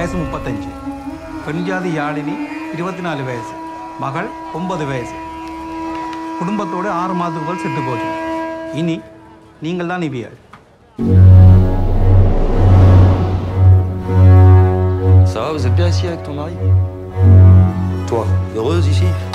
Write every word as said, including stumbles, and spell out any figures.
வயசு முப்பத்தஞ்சு. பெண்ஜாதி யாழினி இருபத்தி நாலு வயசு. மகள் ஒன்பது வயசு. குடும்பத்தோடு ஆறு மாதத்துக்குள் செத்து போச்சு. இனி நீங்கள் தான் நிவியாள். Ça va, vous êtes bien ici avec ton mari? Toi, heureuse ici?